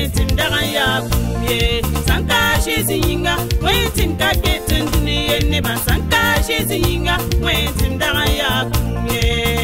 wentim daga ya kumye sanka shizinga wentim kaketin duniya ne ba sanka shizinga wentim daga ya kumye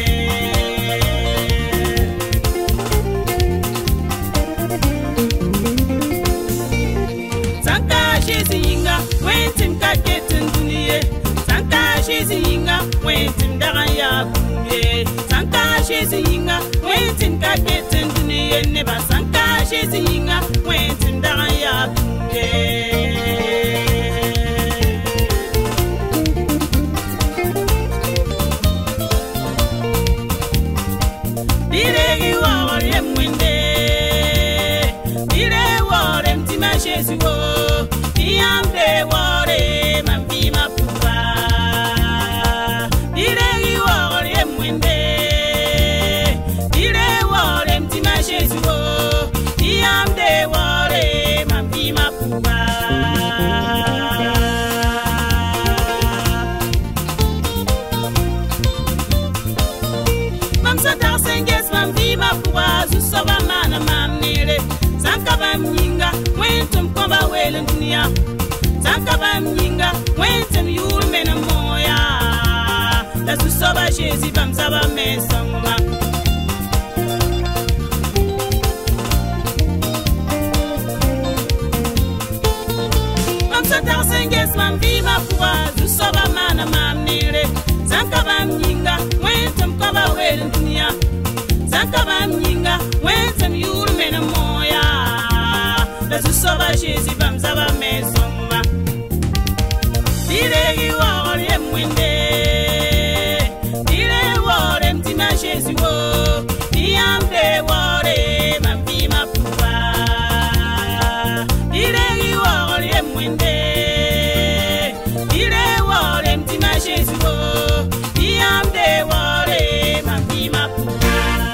sanka shizinga wentim kaketin duniya sanka shizinga wentim daga ya kumye sanka shizinga wentim kaketin duniya ne ba sanka shizinga wentim daga ya kumye diregi wore mwende dire wore mtima Jésus wo diambe wore mambima pupa diregi wore mwende dire wore mtima Jésus wo diambe wore mambima pupa mamsata senges mambima pupa zusova mana mamnire sanka bamnyinga wentum komba welen dunia sanka bamnyinga wentum yulmena moya la susova Jésus bamsaba mesonga mamsata senges mambima pupa zusova mana mamnire sanka bamnyinga wentum komba welen dunia sanka bamnyinga wentum yulmena moya la susova Jésus bamsaba mesonga diregi wore mwende dire wore mtima Jésus wo diambe wore mambima pupa diregi wore mwende dire wore mtima Jésus wo diambe wore mambima pupa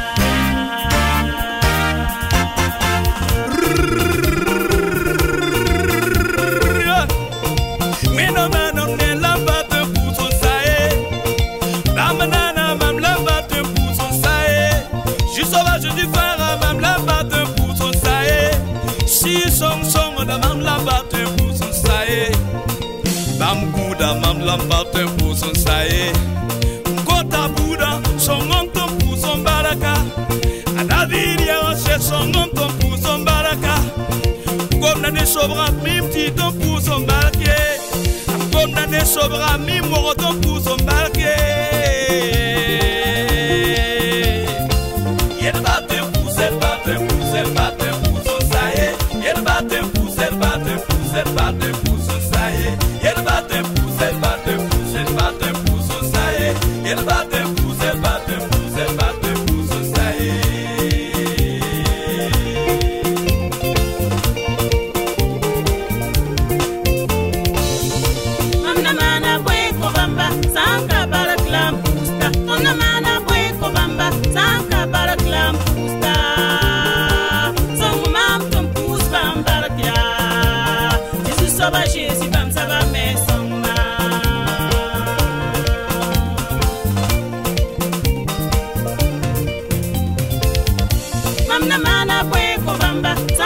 Mam lambate puson sae bam guda mam lambate puson sae kota buda songon ton puson baraka adaviria che songon ton puson baraka gomna ne sobra mim ti ton puson barake gomna ne sobra mim mo ton puson barake yer bate puson puson sae yer bate bate puso sae yer bate puso sae yer bate puso sae amna mana bwe ko bamba sanka baraklam pusta amna mana bwe ko bamba sanka baraklam pusta sangumam tum pus bambarakya Soba Jésus bamsaba mesonga mamna mana bwe ko bamba